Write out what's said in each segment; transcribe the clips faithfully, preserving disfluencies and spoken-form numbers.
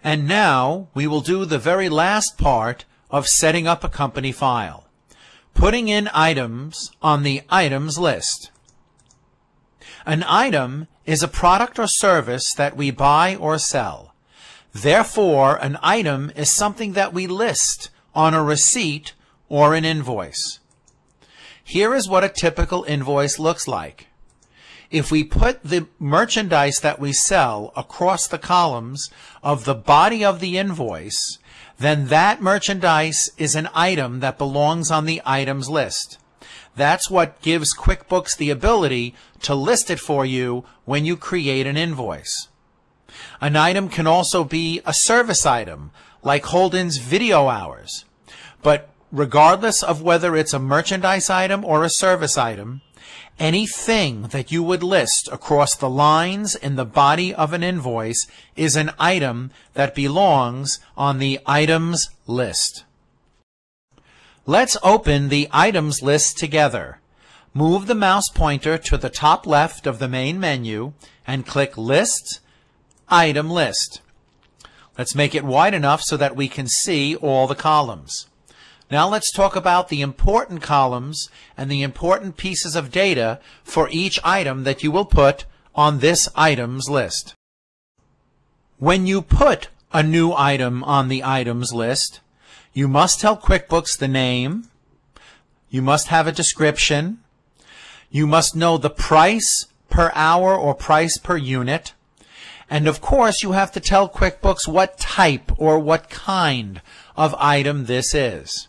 And now we will do the very last part of setting up a company file, putting in items on the items list. An item is a product or service that we buy or sell. Therefore, an item is something that we list on a receipt or an invoice. Here is what a typical invoice looks like. If we put the merchandise that we sell across the columns of the body of the invoice, then that merchandise is an item that belongs on the items list. That's what gives QuickBooks the ability to list it for you when you create an invoice. An item can also be a service item, like Holden's video hours. But regardless of whether it's a merchandise item or a service item, anything that you would list across the lines in the body of an invoice is an item that belongs on the items list. Let's open the items list together. Move the mouse pointer to the top left of the main menu and click List, Item List. Let's make it wide enough so that we can see all the columns. Now let's talk about the important columns and the important pieces of data for each item that you will put on this items list. When you put a new item on the items list, you must tell QuickBooks the name, you must have a description, you must know the price per hour or price per unit, and of course you have to tell QuickBooks what type or what kind of item this is.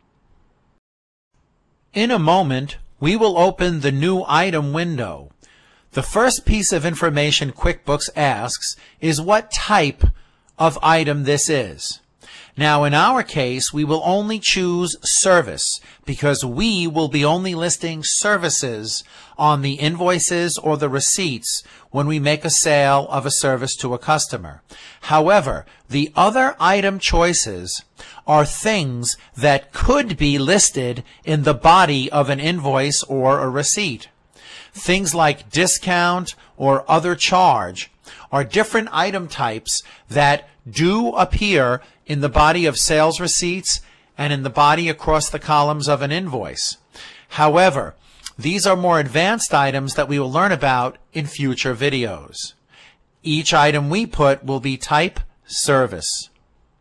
In a moment, we will open the new item window. The first piece of information QuickBooks asks is what type of item this is. Now, in our case, we will only choose service because we will be only listing services on the invoices or the receipts when we make a sale of a service to a customer. However, the other item choices are things that could be listed in the body of an invoice or a receipt. Things like discount or other charge are different item types that do appear in the body of sales receipts and in the body across the columns of an invoice. However, these are more advanced items that we will learn about in future videos. Each item we put will be type service.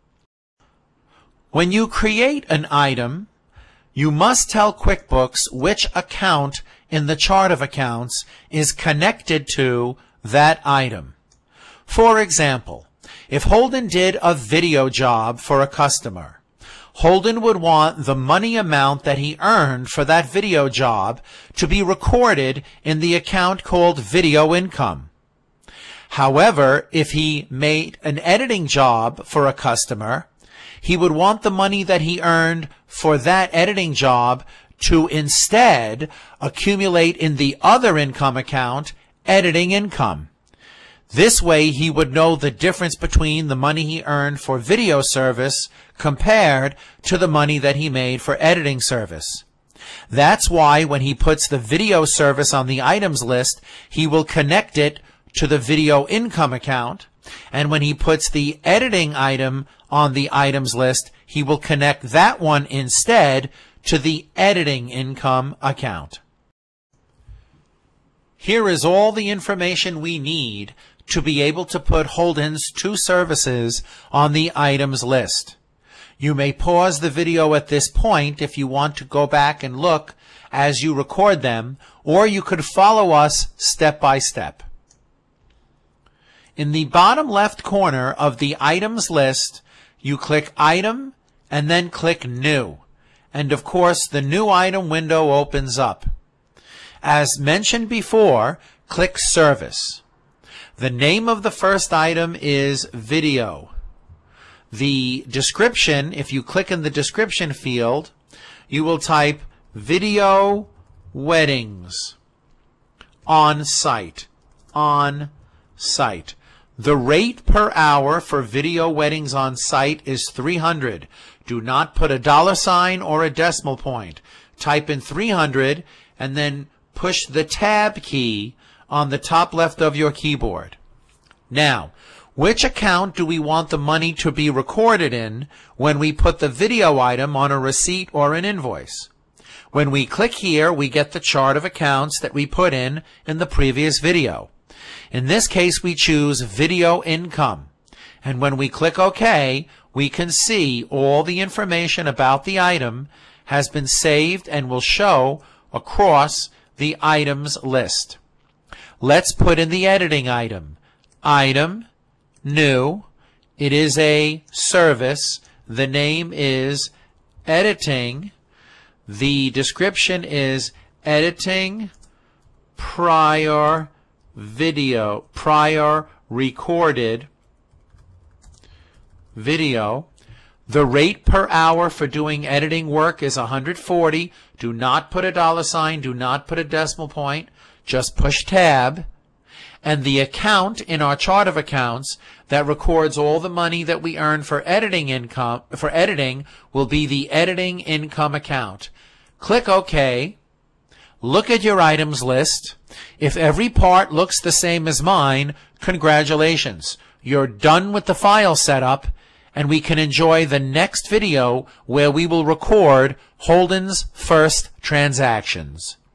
When you create an item, you must tell QuickBooks which account in the chart of accounts is connected to that item. For example, if Holden did a video job for a customer, Holden would want the money amount that he earned for that video job to be recorded in the account called video income. However, if he made an editing job for a customer, he would want the money that he earned for that editing job to instead accumulate in the other income account, editing income. This way he would know the difference between the money he earned for video service compared to the money that he made for editing service. That's why when he puts the video service on the items list, he will connect it to the video income account, and when he puts the editing item on the items list, he will connect that one instead to the editing income account. Here is all the information we need to be able to put Holden's two services on the items list. You may pause the video at this point if you want to go back and look as you record them, or you could follow us step by step. In the bottom left corner of the items list, you click Item and then click New. And of course, the new item window opens up. As mentioned before, click Service. The name of the first item is Video. The description, if you click in the description field, you will type Video Weddings on site. On site. The rate per hour for video weddings on site is three hundred dollars. Do not put a dollar sign or a decimal point. Type in three hundred and then push the Tab key on the top left of your keyboard. Now, Which account do we want the money to be recorded in when we put the video item on a receipt or an invoice? When we click here, we get the chart of accounts that we put in in the previous video. In this case, we choose Video Income. And when we click OK, we can see all the information about the item has been saved and will show across the items list. Let's put in the editing item. Item, new. It is a service. The name is editing. The description is editing prior video, prior recorded video. The rate per hour for doing editing work is one hundred forty. Do not put a dollar sign. Do not put a decimal point. Just push tab. And the account in our chart of accounts that records all the money that we earn for editing income, for editing, will be the editing income account. Click OK. Look at your items list. If every part looks the same as mine, congratulations. You're done with the file setup, and we can enjoy the next video where we will record Holden's first transactions.